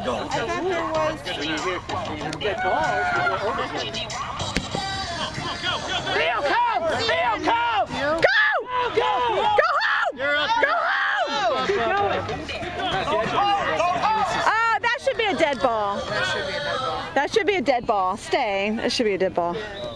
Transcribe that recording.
goal. I thought there was. When you get balls, Theo, come! Theo, come! Go! Go! Go home! Go home! Oh, that should be a dead ball. That should be a dead ball. That should be a dead ball. Stay. It should be a dead ball.